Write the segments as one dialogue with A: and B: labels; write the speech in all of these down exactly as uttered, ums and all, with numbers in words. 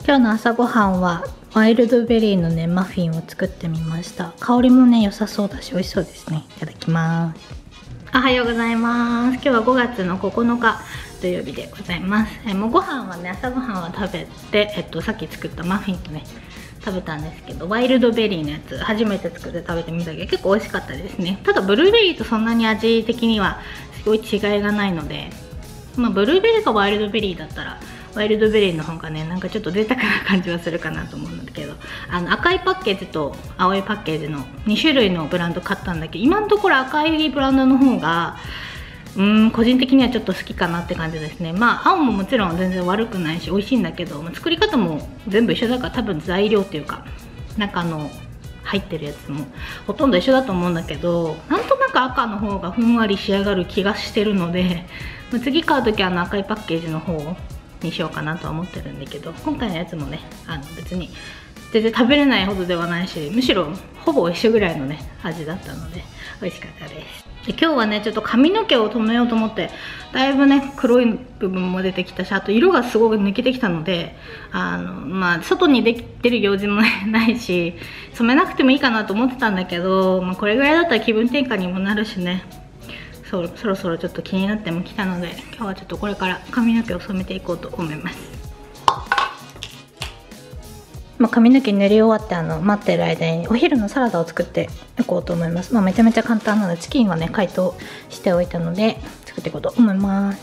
A: 今日の朝ごはんはワイルドベリーのねマフィンを作ってみました。香りもね良さそうだし美味しそうですね。いただきます。おはようございます。今日はごがつのここのか土曜日でございます。えもうご飯はね朝ごはんは食べて、えっと、さっき作ったマフィンをね食べたんですけど、ワイルドベリーのやつ初めて作って食べてみたけど結構美味しかったですね。ただブルーベリーとそんなに味的にはすごい違いがないので、まあ、ブルーベリーかワイルドベリーだったらワイルドベリーの方がねなんかちょっと贅沢な感じはするかなと思うんだけど、あの赤いパッケージと青いパッケージのにしゅるいのブランド買ったんだけど、今のところ赤いブランドの方がうーん個人的にはちょっと好きかなって感じですね。まあ青ももちろん全然悪くないし美味しいんだけど、まあ、作り方も全部一緒だから多分材料っていうか中の入ってるやつもほとんど一緒だと思うんだけど、なんとなく赤の方がふんわり仕上がる気がしてるので、まあ、次買う時はあの赤いパッケージの方をにしようかなとは思ってるんだけど、今回のやつもねあの別に全然食べれないほどではないし、むしろほぼ一緒ぐらいのね味だったので美味しかったです。で今日はねちょっと髪の毛を留めようと思ってだいぶね黒い部分も出てきたし、あと色がすごく抜けてきたので、あのまあ外に出てる用事もないし染めなくてもいいかなと思ってたんだけど、まあ、これぐらいだったら気分転換にもなるしね、そ, そろそろちょっと気になってもきたので、今日はちょっとこれから髪の毛を染めていこうと思います。まあ、髪の毛塗り終わってあの待ってる間にお昼のサラダを作っていこうと思います。まあ、めちゃめちゃ簡単なのでチキンはね解凍しておいたので作っていこうと思います。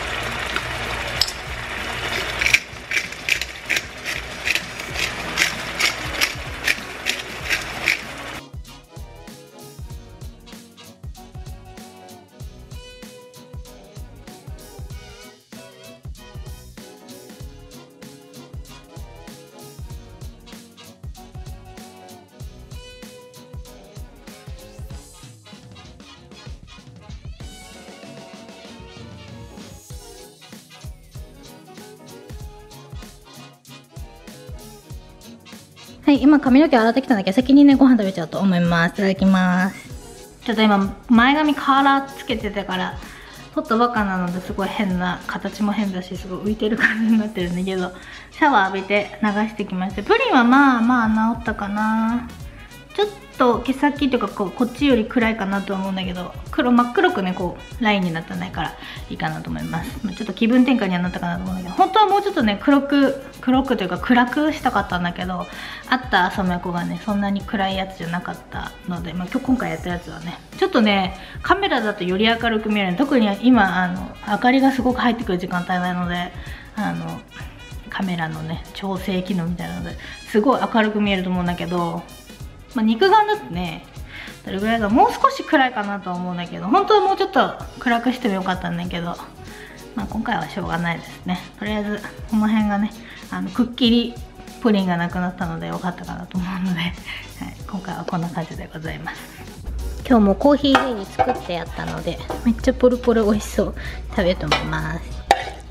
A: はい、今髪の毛洗ってきたんだけど先にねご飯食べちゃおうと思います。いただきます。ちょっと今前髪カーラーつけてたから取ったばっかなのですごい変な形も変だしすごい浮いてる感じになってるんだけど、シャワー浴びて流してきました。プリンはまあまあ治ったかな。ちょっと毛先というかこうこっちより暗いかなと思うんだけど、黒真っ黒くねこうラインになってないからいいかなと思います。ちょっと気分転換にはなったかなと思うんだけど、本当はもうちょっとね黒く黒くというか暗くしたかったんだけど、あった染め子がねそんなに暗いやつじゃなかったので、まあ、今日今回やったやつはねちょっとねカメラだとより明るく見える、特に今あの明かりがすごく入ってくる時間帯なので、あのカメラのね調整機能みたいなのですごい明るく見えると思うんだけど、まあ、肉眼だとねどれぐらいがもう少し暗いかなとは思うんだけど、本当はもうちょっと暗くしてもよかったんだけど、まあ、今回はしょうがないですね。とりあえずこの辺がねあのくっきりプリンがなくなったのでよかったかなと思うので、はい、今回はこんな感じでございます。今日もコーヒーゼリー作ってやったのでめっちゃポルポル美味しそう食べようと思います。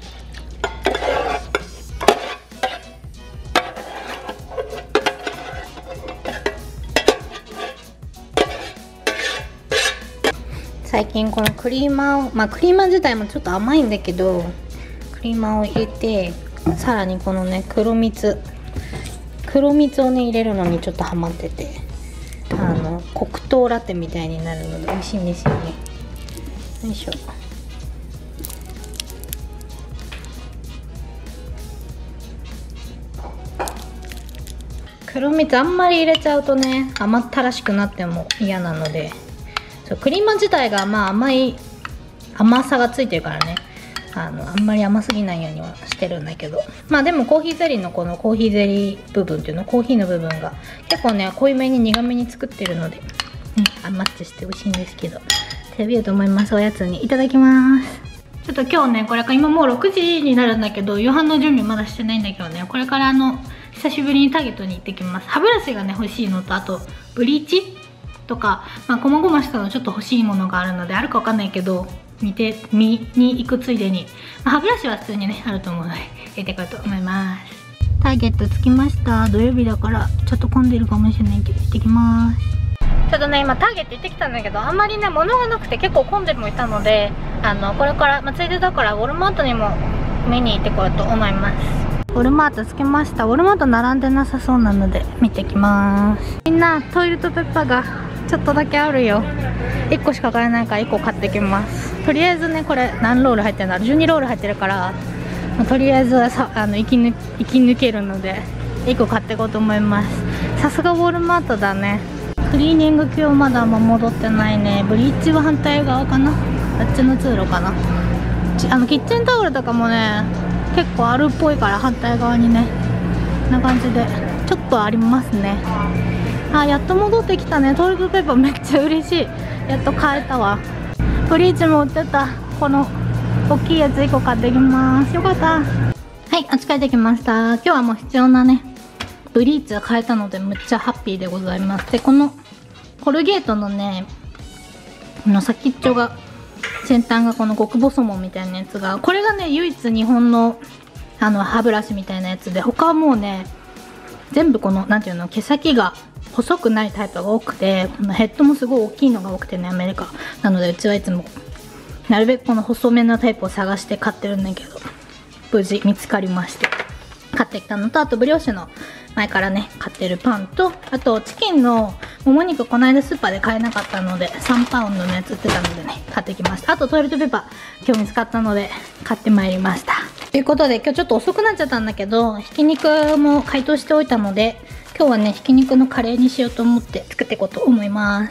A: 最近このクリーマーを、まあクリーマー自体もちょっと甘いんだけど、クリーマーを入れてさらにこのね黒蜜黒蜜をね入れるのにちょっとハマってて、あの黒糖ラテみたいになるので美味しいんですよね。よいしょ。黒蜜あんまり入れちゃうとね甘ったらしくなっても嫌なので、そうクリーマー自体がまあ甘い甘さがついてるからね、あのあんまり甘すぎないようにはしてるんだけど、まあでもコーヒーゼリーのこのコーヒーゼリー部分っていうのコーヒーの部分が結構ね濃いめに苦めに作ってるので、うん、マッチして美味しいんですけど食べようと思います。おやつにいただきます。ちょっと今日ねこれから今もうろくじになるんだけど夕飯の準備まだしてないんだけどね、これからあの久しぶりにターゲットに行ってきます。歯ブラシがね欲しいのと、あとブリーチとか、まあ、細々したのちょっと欲しいものがあるので、あるかわかんないけど見て見に行くついでに、まあ、歯ブラシは普通にねあると思うので入れていこうと思います。ターゲット着きました。土曜日だからちょっと混んでるかもしれないけど行ってきます。ちょっとね今ターゲット行ってきたんだけどあんまりね物がなくて結構混んでもいたので、あのこれから、まあ、ついでだからウォルマートにも見に行ってこようと思います。ウウォルマート着きました。ウォルマート並んでなさそうなので見てきます。みんなトイレットペッパーがちょっとだけあるよ。いっこしか買えないからいっこ買ってきます。とりあえずね、これ何ロール入ってるんだろう、じゅうにロール入ってるから、まあ、とりあえずさあの生き抜生き抜けるのでいっこ買っていこうと思います。さすがウォルマートだね。クリーニング今日まだ戻ってないね。ブリッジは反対側かな、あっちの通路かな。あのキッチンタオルとかもね結構あるっぽいから反対側にね、こんな感じでちょっとありますね。あ、やっと戻ってきたね。トイレットペーパーめっちゃ嬉しい。やっと買えたわ。ブリーチも売ってた。この大きいやついっこ買ってきます。よかった。はい、あ、帰ってきました。今日はもう必要なねブリーチが買えたのでむっちゃハッピーでございます。で、このコルゲートのねこの先っちょが先端がこの極細紋みたいなやつが、これがね唯一日本のあの歯ブラシみたいなやつで、他はもうね全部このなんていうの毛先が細くないタイプが多くて、このヘッドもすごい大きいのが多くてね、アメリカなのでうちはいつもなるべくこの細めなタイプを探して買ってるんだけど、無事見つかりまして買ってきたのと、あとブリオッシュの前からね買ってるパンと、あとチキンのもも肉この間スーパーで買えなかったのでさんパウンドのやつ売ってたのでね買ってきました。あとトイレットペーパー今日見つかったので買ってまいりました。ということで今日ちょっと遅くなっちゃったんだけど、ひき肉も解凍しておいたので今日はねひき肉のカレーにしようと思って作っていこうと思います。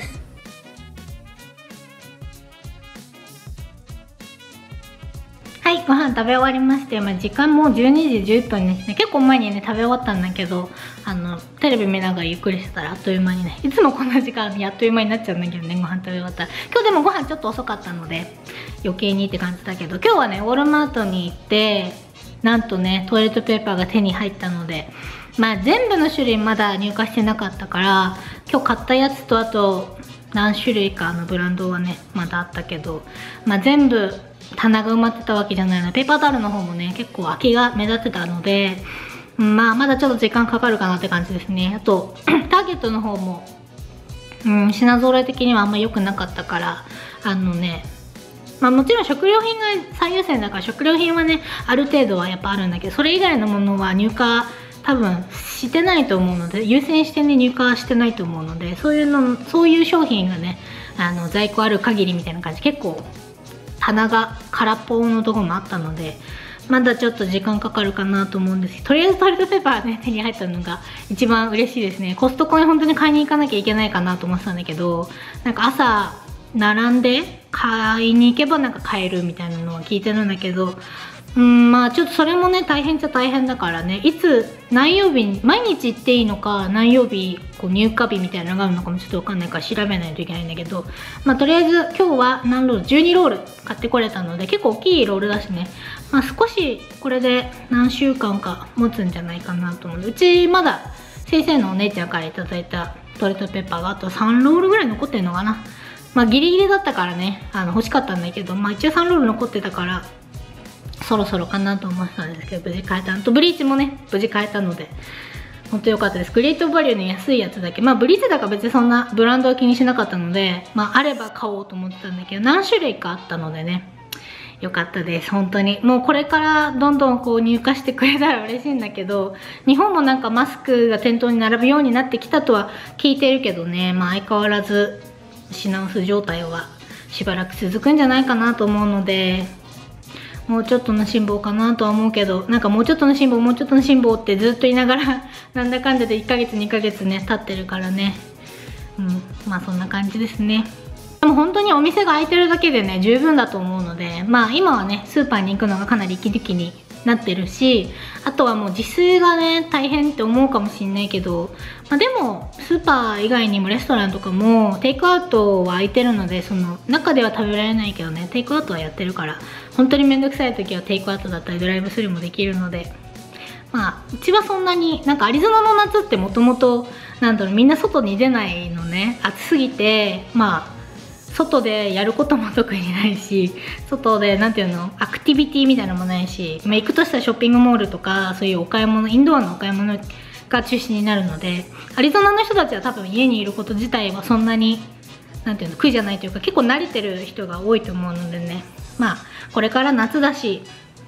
A: はい、ご飯食べ終わりまして、まあ、時間もじゅうにじじゅっぷんですね。結構前にね食べ終わったんだけど、あのテレビ見ながらゆっくりしてたらあっという間にね、いつもこんな時間やっという間になっちゃうんだけどね、ご飯食べ終わったら。今日でもご飯ちょっと遅かったので余計にって感じだけど、今日はねウォルマートに行ってなんとねトイレットペーパーが手に入ったので、まあ全部の種類まだ入荷してなかったから今日買ったやつと、あと何種類かのブランドはねまだあったけど、まあ全部棚が埋まってたわけじゃないので、ペーパータオルの方もね結構空きが目立ってたので、まあまだちょっと時間かかるかなって感じですね。あとターゲットの方も、うん、品揃え的にはあんま良くなかったから、あのねまあもちろん食料品が最優先だから食料品はねある程度はやっぱあるんだけど、それ以外のものは入荷多分してないと思うので、優先してね入荷してないと思うので、そういうのそういう商品がねあの在庫ある限りみたいな感じ、結構棚が空っぽのところもあったのでまだちょっと時間かかるかなと思うんですけど、とりあえずトイレットペーパーね手に入ったのが一番嬉しいですね。コストコに本当に買いに行かなきゃいけないかなと思ってたんだけど、なんか朝並んで買いに行けばなんか買えるみたいなのは聞いてるんだけど、うん、まあちょっとそれもね大変っちゃ大変だからね、いつ何曜日に毎日行っていいのか何曜日こう入荷日みたいなのがあるのかもちょっと分かんないから調べないといけないんだけど、まあとりあえず今日は何ロールじゅうにロール買ってこれたので結構大きいロールだしね、まあ少しこれで何週間か持つんじゃないかなと思う。うちまだ先生のお姉ちゃんからいただいたトイレットペーパーがあとさんロールぐらい残ってるのかな。まあギリギリだったからねあの欲しかったんだけど、まあ一応さんロール残ってたからそろそろかなと思ってたんですけど無事買えた。とブリーチもね無事買えたので本当良かったです。グレートバリューの安いやつだけ、まあブリーチだから別にそんなブランドは気にしなかったので、まああれば買おうと思ってたんだけど何種類かあったのでね良かったです。本当にもうこれからどんどんこう入荷してくれたら嬉しいんだけど、日本もなんかマスクが店頭に並ぶようになってきたとは聞いてるけどね、まあ相変わらず品薄状態はしばらく続くんじゃないかなと思うので、もうちょっとの辛抱かなとは思うけど、なんかもうちょっとの辛抱もうちょっとの辛抱ってずっと言いながらなんだかんだでいっかげつにかげつね経ってるからね、うん、まあそんな感じですね。でも本当にお店が開いてるだけでね十分だと思うので、まあ今はねスーパーに行くのがかなり息抜きになってるし、あとはもう自炊がね大変って思うかもしんないけど、まあ、でもスーパー以外にもレストランとかもテイクアウトは空いてるので、その中では食べられないけどねテイクアウトはやってるから、本当にめんどくさい時はテイクアウトだったりドライブスルーもできるので、まあうちはそんなになんかアリゾナの夏ってもともとなんだろうみんな外に出ないのね、暑すぎてまあ外でやることも特にないし、外でなんていうのアクティビティみたいなのもないし、まあ、行くとしたらショッピングモールとかそういうお買い物インドアのお買い物が中心になるので、アリゾナの人たちは多分家にいること自体はそんなになんていうの苦じゃないというか結構慣れてる人が多いと思うのでね、まあこれから夏だし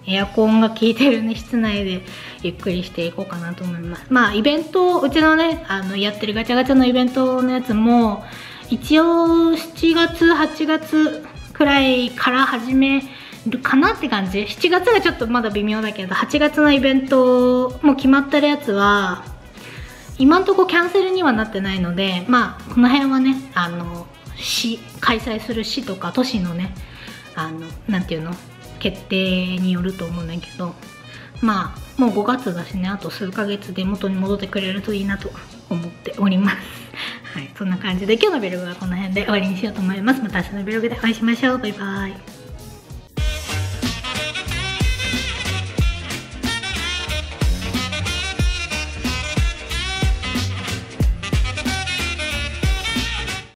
A: エアコンが効いてるね室内でゆっくりしていこうかなと思います。まあイベント、うちのねあのやってるガチャガチャのイベントのやつも一応しちがつはちがつくらいから始めるかなって感じ。しちがつがちょっとまだ微妙だけど、はちがつのイベントも決まってるやつは今んとこキャンセルにはなってないので、まあこの辺はねあの市開催する市とか都市のねあのなんていうの決定によると思うんだけど、まあもうごがつだしね、あと数ヶ月で元に戻ってくれるといいなと思っております。はい、そんな感じで今日のビログはこの辺で終わりにしようと思います。また明日のビログでお会いしましょう。バイバイ。